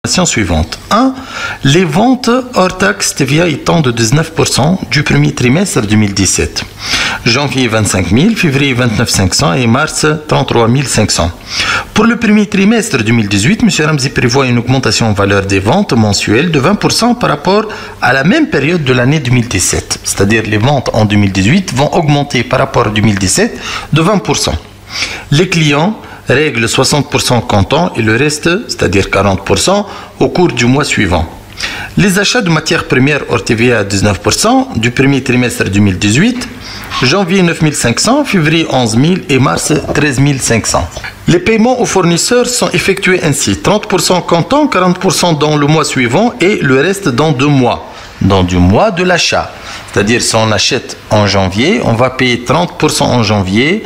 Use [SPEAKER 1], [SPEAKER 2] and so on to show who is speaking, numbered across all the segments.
[SPEAKER 1] suivantes. 1. Les ventes hors taxe TVA étant de 19% du premier trimestre 2017. Janvier 25 000, février 29 500 et mars 33 500. Pour le premier trimestre 2018, M. Ramzi prévoit une augmentation en valeur des ventes mensuelles de 20% par rapport à la même période de l'année 2017. C'est-à-dire les ventes en 2018 vont augmenter par rapport à 2017 de 20%. Les clients règlent 60% comptant et le reste, c'est-à-dire 40%, au cours du mois suivant. Les achats de matières premières hors TVA à 19% du premier trimestre 2018, janvier 9 500, février 11 000 et mars 13 500. Les paiements aux fournisseurs sont effectués ainsi, 30% comptant, 40% dans le mois suivant et le reste dans 2 mois, dans du mois de l'achat. C'est-à-dire si on achète en janvier, on va payer 30% en janvier,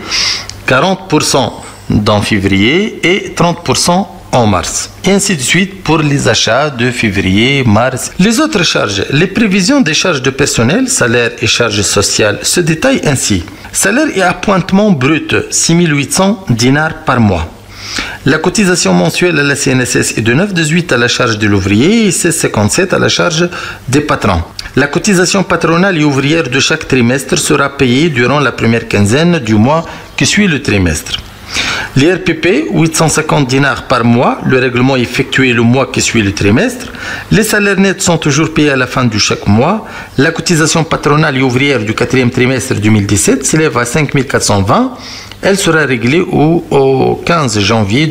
[SPEAKER 1] 40% dans février et 30% en mars. Et ainsi de suite pour les achats de février, mars. Les autres charges, les prévisions des charges de personnel, salaire et charges sociales se détaillent ainsi. Salaire et appointement brut, 6 800 dinars par mois. La cotisation mensuelle à la CNSS est de 9,18 à la charge de l'ouvrier et 16,57 à la charge des patrons. La cotisation patronale et ouvrière de chaque trimestre sera payée durant la première quinzaine du mois qui suit le trimestre. Les RPP, 850 dinars par mois, le règlement est effectué le mois qui suit le trimestre. Les salaires nets sont toujours payés à la fin de chaque mois. La cotisation patronale et ouvrière du quatrième trimestre 2017 s'élève à 5 420. Elle sera réglée au 15 janvier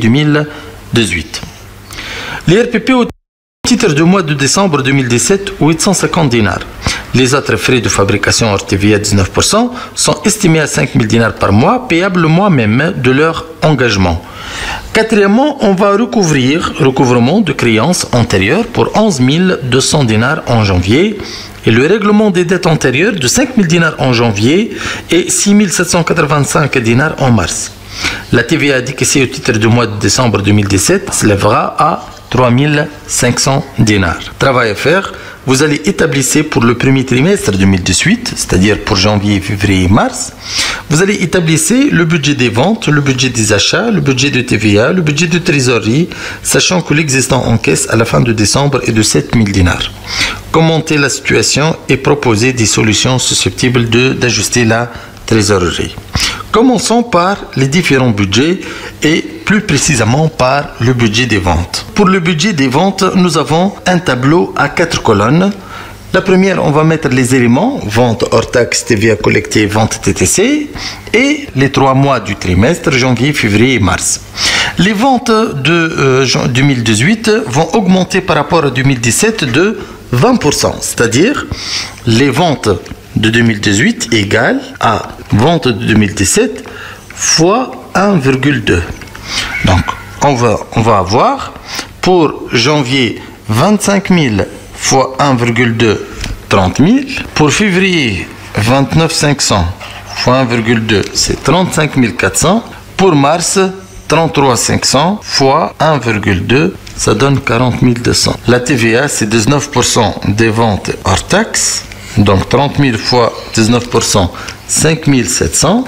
[SPEAKER 1] 2018. Les RPP au titre du mois de décembre 2017, 850 dinars. Les autres frais de fabrication hors TVA à 19% sont estimés à 5 000 dinars par mois, payables le mois même de leur engagement. Quatrièmement, on va recouvrement de créances antérieures pour 11 200 dinars en janvier et le règlement des dettes antérieures de 5 000 dinars en janvier et 6 785 dinars en mars. La TVA décaissée au titre du mois de décembre 2017 s'élèvera à 3 500 dinars. Travail à faire. Vous allez établir pour le premier trimestre 2018, c'est-à-dire pour janvier, février et mars. Vous allez établir le budget des ventes, le budget des achats, le budget de TVA, le budget de trésorerie, sachant que l'existant en caisse à la fin de décembre est de 7 000 dinars. Commenter la situation et proposer des solutions susceptibles d'ajuster la trésorerie. Commençons par les différents budgets et plus précisément par le budget des ventes. Pour le budget des ventes, nous avons un tableau à 4 colonnes. La première, on va mettre les éléments, vente hors taxe, TVA collectée, vente TTC, et les 3 mois du trimestre, janvier, février et mars. Les ventes de 2018 vont augmenter par rapport à 2017 de 20%, c'est-à-dire les ventes de 2018 égale à vente de 2017 fois 1,2. Donc, on va avoir pour janvier 25 000 fois 1,2, 30 000. Pour février, 29 500 fois 1,2, c'est 35 400. Pour mars, 33 500 fois 1,2, ça donne 40 200. La TVA, c'est 19% des ventes hors taxe. Donc 30 000 fois 19%, 5 700.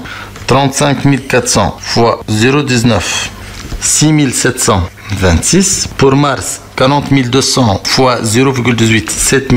[SPEAKER 1] 35 400 fois 0,19, 6 726. Pour mars, 40 200 fois 0,18, 7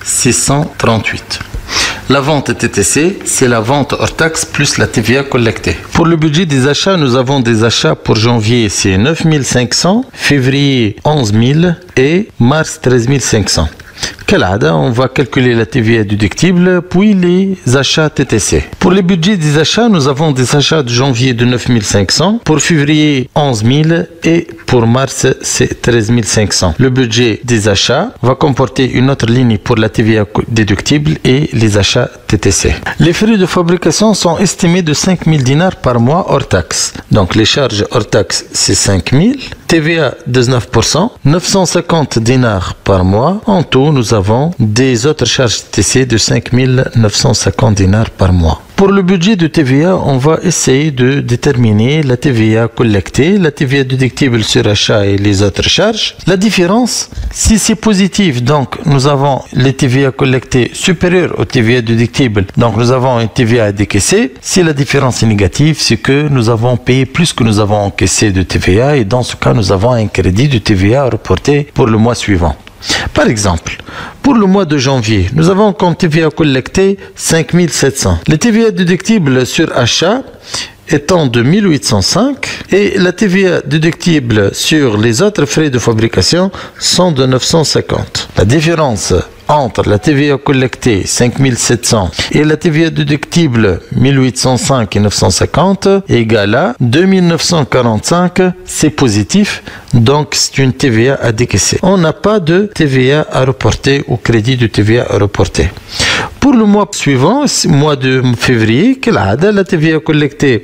[SPEAKER 1] 638. La vente TTC, c'est la vente hors taxe plus la TVA collectée. Pour le budget des achats, nous avons des achats pour janvier, c'est 9 500, février 11 000 et mars 13 500. Calada, on va calculer la TVA déductible, puis les achats TTC. Pour les budgets des achats, nous avons des achats de janvier de 9 500, pour février 11 000 et pour mars c'est 13 500. Le budget des achats va comporter une autre ligne pour la TVA déductible et les achats TTC. Les frais de fabrication sont estimés de 5 000 dinars par mois hors taxe. Donc les charges hors taxe c'est 5 000, TVA 19%, 950 dinars par mois. En tout, nous avons avons des autres charges TTC de 5 950 dinars par mois. Pour le budget de TVA, on va essayer de déterminer la TVA collectée, la TVA déductible sur achat et les autres charges. La différence, si c'est positif, donc nous avons les TVA collectées supérieures aux TVA déductibles, donc nous avons une TVA à décaisser. Si la différence est négative, c'est que nous avons payé plus que nous avons encaissé de TVA et dans ce cas, nous avons un crédit de TVA reporté pour le mois suivant. Par exemple, pour le mois de janvier, nous avons comme TVA collectée 5 700. Les TVA déductibles sur achat étant de 1805 et la TVA déductible sur les autres frais de fabrication sont de 950. La différence entre la TVA collectée 5700 et la TVA déductible 1805 et 950 égale à 2945, c'est positif, donc c'est une TVA à décaisser. On n'a pas de TVA à reporter ou crédit de TVA à reporter. Pour le mois suivant, mois de février, la TVA collectée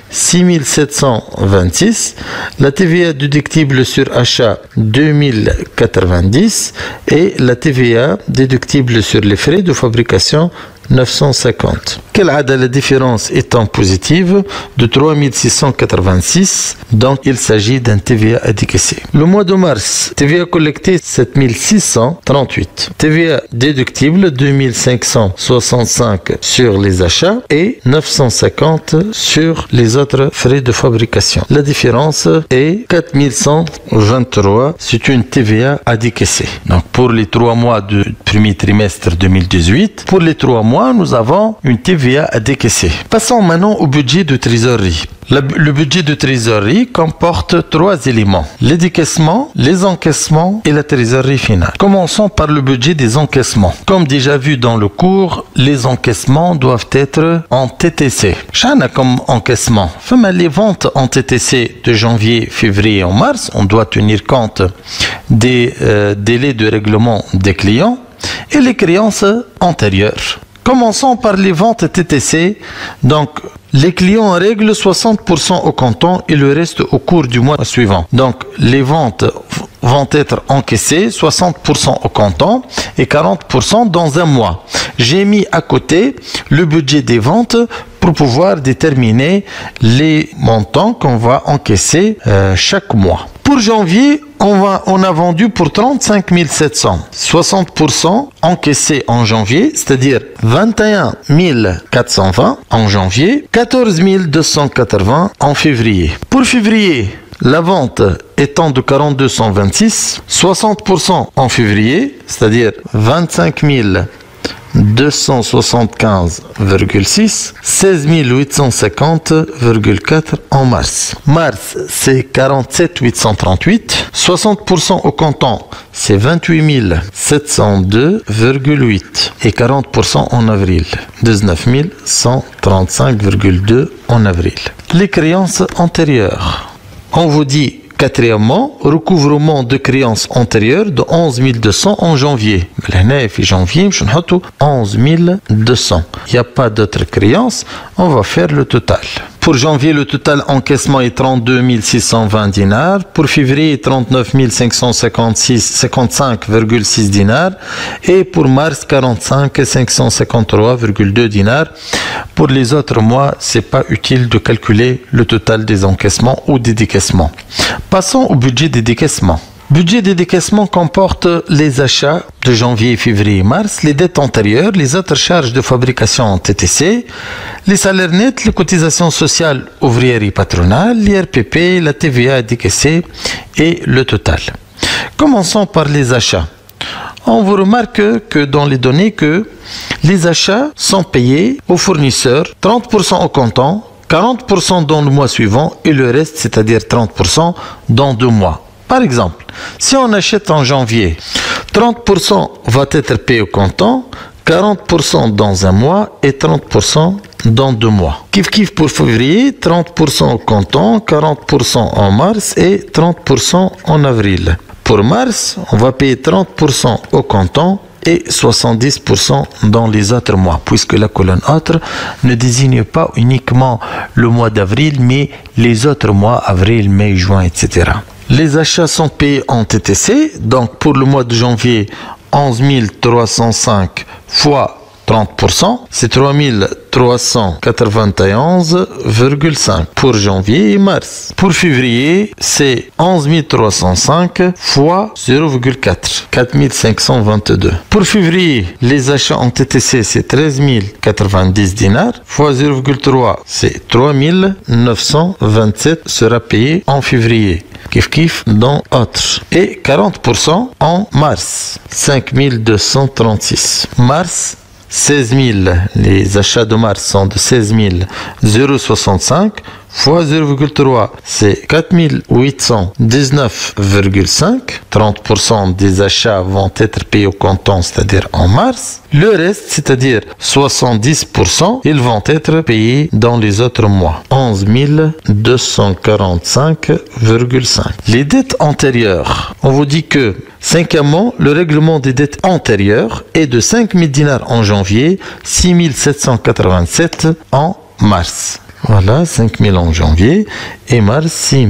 [SPEAKER 1] 6726, la TVA déductible sur achat 2090 et la TVA déductible sur les frais de fabrication 950. La différence étant positive de 3686, donc il s'agit d'un TVA à décaisser. Le mois de mars, TVA collectée 7638, TVA déductible 2565 sur les achats et 950 sur les autres frais de fabrication. La différence est 4123, c'est une TVA à décaisser. Donc pour les 3 mois du premier trimestre 2018, pour les 3 mois, nous avons une TVA à décaisser. Passons maintenant au budget de trésorerie. Le budget de trésorerie comporte 3 éléments: les décaissements, les encaissements et la trésorerie finale. Commençons par le budget des encaissements. Comme déjà vu dans le cours, les encaissements doivent être en TTC. Chana comme encaissement. Les ventes en TTC de janvier, février et en mars, on doit tenir compte des délais de règlement des clients et les créances antérieures. Commençons par les ventes TTC. Donc, les clients règlent 60% au comptant et le reste au cours du mois suivant. Donc, les ventes vont être encaissées 60% au comptant et 40% dans un mois. J'ai mis à côté le budget des ventes pour pouvoir déterminer les montants qu'on va encaisser chaque mois. Pour janvier, on a vendu pour 35 700, 60% encaissé en janvier, c'est-à-dire 21 420 en janvier, 14 280 en février. Pour février, la vente étant de 4226, 60% en février, c'est-à-dire 25 275,6, 16 850,4 en mars. Mars, c'est 47 838. 60% au comptant, c'est 28 702,8. Et 40% en avril, 19 135,2 en avril. Les créances antérieures. On vous dit quatrièmement, recouvrement de créances antérieures de 11 200 en janvier. En janvier, 11 200. Il n'y a pas d'autres créances, on va faire le total. Pour janvier, le total encaissement est 32 620 dinars. Pour février, 39 555,6 dinars. Et pour mars, 45 553,2 dinars. Pour les autres mois, c'est pas utile de calculer le total des encaissements ou des décaissements. Passons au budget des décaissements. Budget des décaissements comporte les achats de janvier, février et mars, les dettes antérieures, les autres charges de fabrication en TTC, les salaires nets, les cotisations sociales ouvrières et patronales, l'IRPP, la TVA à décaisser et le total. Commençons par les achats. On vous remarque que dans les données que les achats sont payés aux fournisseurs 30% au comptant, 40% dans le mois suivant et le reste, c'est-à-dire 30% dans 2 mois. Par exemple, si on achète en janvier, 30% va être payé au comptant, 40% dans un mois et 30% dans 2 mois. Kiff pour février, 30% au comptant, 40% en mars et 30% en avril. Pour mars, on va payer 30% au comptant et 70% dans les autres mois, puisque la colonne autre ne désigne pas uniquement le mois d'avril, mais les autres mois, avril, mai, juin, etc. Les achats sont payés en TTC, donc pour le mois de janvier, 11 305 fois 30%, c'est 3391,5 pour janvier et mars. Pour février, c'est 11 305 fois 0,4, 4522. Pour février, les achats en TTC, c'est 13 090 dinars fois 0,3, c'est 3927 sera payé en février. Kif dans autres. Et 40% en mars, 5236. Mars, 16 000, les achats de mars sont de 16 065 fois 0,3, c'est 4 819,5. 30% des achats vont être payés au comptant, c'est-à-dire en mars. Le reste, c'est-à-dire 70%, ils vont être payés dans les autres mois. 11 245,5. Les dettes antérieures, on vous dit que, cinquièmement, le règlement des dettes antérieures est de 5 000 dinars en janvier, 6 787 en mars. Voilà, 5 000 en janvier et mars 6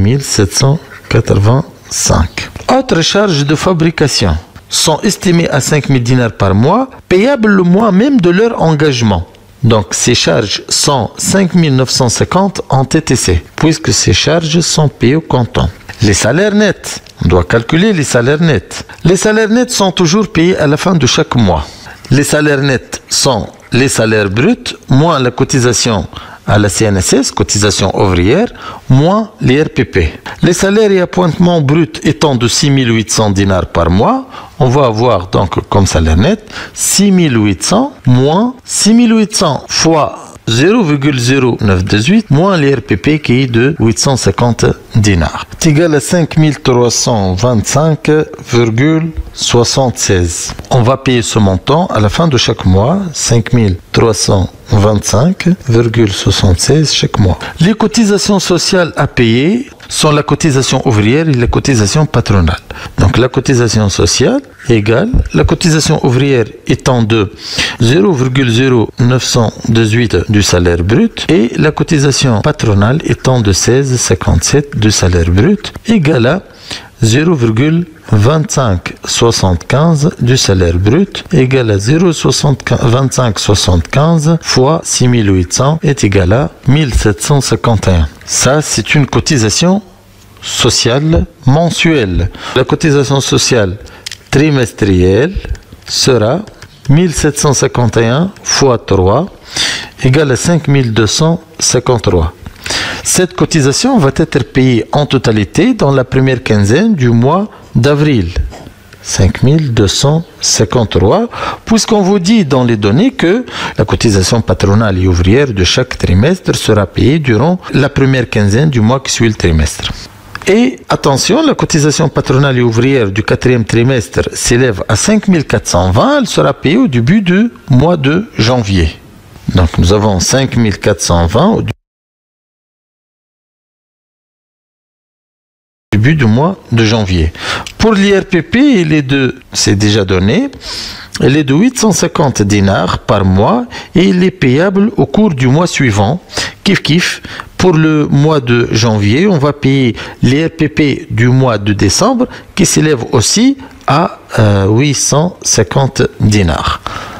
[SPEAKER 1] 785. Autres charges de fabrication sont estimées à 5 000 dinars par mois, payables le mois même de leur engagement. Donc ces charges sont 5 950 en TTC, puisque ces charges sont payées au comptant. Les salaires nets, on doit calculer les salaires nets. Les salaires nets sont toujours payés à la fin de chaque mois. Les salaires nets sont les salaires bruts, moins la cotisation à la CNSS, cotisation ouvrière, moins les RPP. Les salaires et appointements bruts étant de 6 800 dinars par mois, on va avoir donc comme salaire net 6 800 moins 6 800 fois 0,0918 moins les RPP qui est de 850 dinars. C'est égal à 5 325,76. On va payer ce montant à la fin de chaque mois, 5 325,76 chaque mois. Les cotisations sociales à payer sont la cotisation ouvrière et la cotisation patronale. Donc la cotisation sociale égale la cotisation ouvrière étant de 0,0918 du salaire brut et la cotisation patronale étant de 16,57 du salaire brut égale à 0,2575 du salaire brut égale à 0,2575 fois 6800 est égal à 1751. Ça, c'est une cotisation sociale mensuelle. La cotisation sociale trimestrielle sera 1751 fois 3 égale à 5253. Cette cotisation va être payée en totalité dans la première quinzaine du mois d'avril. 5253, puisqu'on vous dit dans les données que la cotisation patronale et ouvrière de chaque trimestre sera payée durant la première quinzaine du mois qui suit le trimestre. Et attention, la cotisation patronale et ouvrière du quatrième trimestre s'élève à 5420, elle sera payée au début du mois de janvier. Donc nous avons 5420 au début du mois de janvier. Pour l'IRPP, c'est déjà donné, il est de 850 dinars par mois et il est payable au cours du mois suivant. Kif. Pour le mois de janvier, on va payer l'IRPP du mois de décembre qui s'élève aussi à 850 dinars.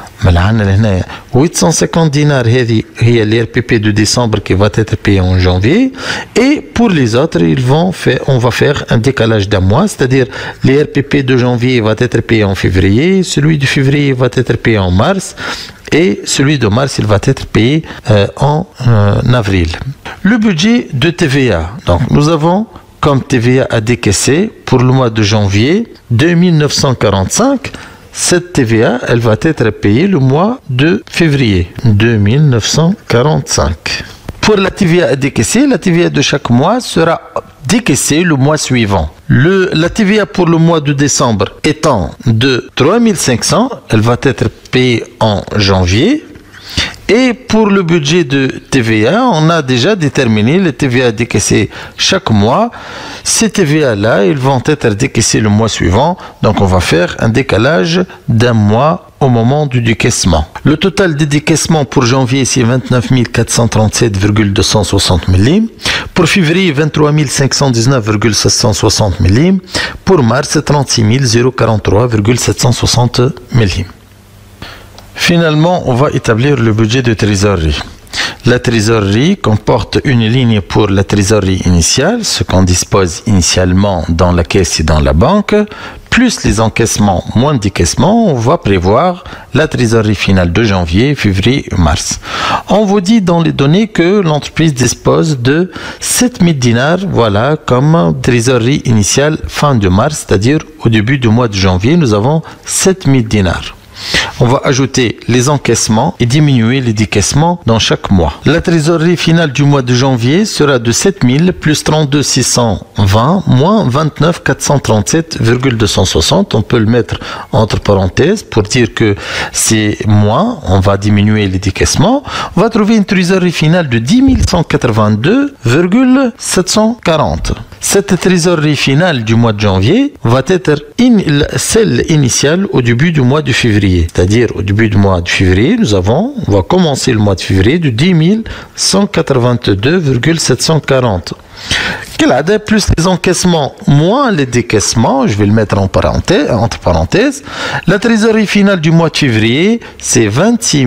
[SPEAKER 1] 850 dinars, c'est l'IRPP de décembre qui va être payé en janvier. Et pour les autres, on va faire un décalage d'un mois, c'est-à-dire l'IRPP de janvier va être payé en février, celui de février va être payé en mars, et celui de mars, il va être payé en avril. Le budget de TVA. Donc, nous avons comme TVA à décaisser pour le mois de janvier 2945. Cette TVA, elle va être payée le mois de février 2945. Pour la TVA à décaisser, la TVA de chaque mois sera décaissée le mois suivant. La TVA pour le mois de décembre étant de 3500, elle va être payée en janvier Et pour le budget de TVA, on a déjà déterminé les TVA décaissés chaque mois. Ces TVA-là, ils vont être décaissés le mois suivant. Donc, on va faire un décalage d'un mois au moment du décaissement. Le total des décaissements pour janvier, c'est 29 437,260 millim. Pour février, 23 519,760 millim. Pour mars, 36 043,760 millim. Finalement, on va établir le budget de trésorerie. La trésorerie comporte une ligne pour la trésorerie initiale, ce qu'on dispose initialement dans la caisse et dans la banque, plus les encaissements moins décaissements, on va prévoir la trésorerie finale de janvier, février et mars. On vous dit dans les données que l'entreprise dispose de 7000 dinars, voilà, comme trésorerie initiale fin de mars, c'est-à-dire au début du mois de janvier, nous avons 7000 dinars. On va ajouter les encaissements et diminuer les décaissements dans chaque mois. La trésorerie finale du mois de janvier sera de 7000 plus 32 620 moins 29 437,260. On peut le mettre entre parenthèses pour dire que c'est moins. On va diminuer les décaissements. On va trouver une trésorerie finale de 10 182,740. Cette trésorerie finale du mois de janvier va être celle initiale au début du mois de février. C'est-à-dire au début du mois de février, on va commencer le mois de février de 10 182,740. Plus les encaissements moins les décaissements, je vais le mettre en parenthèse, entre parenthèses. La trésorerie finale du mois de février, c'est 26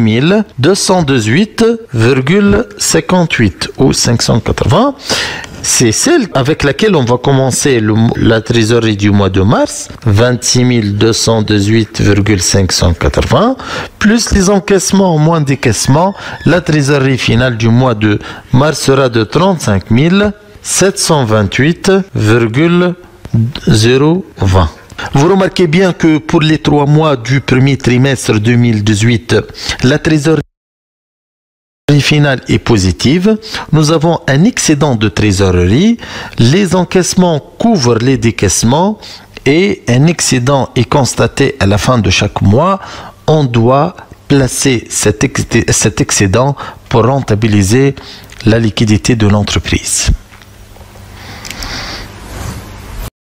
[SPEAKER 1] 218,58 ou 580. C'est celle avec laquelle on va commencer la trésorerie du mois de mars, 26 218,580, plus les encaissements moins décaissements. La trésorerie finale du mois de mars sera de 35 728,020. Vous remarquez bien que pour les 3 mois du premier trimestre 2018, la trésorerie finale est positive. Nous avons un excédent de trésorerie. Les encaissements couvrent les décaissements et un excédent est constaté à la fin de chaque mois. On doit placer cet excédent pour rentabiliser la liquidité de l'entreprise.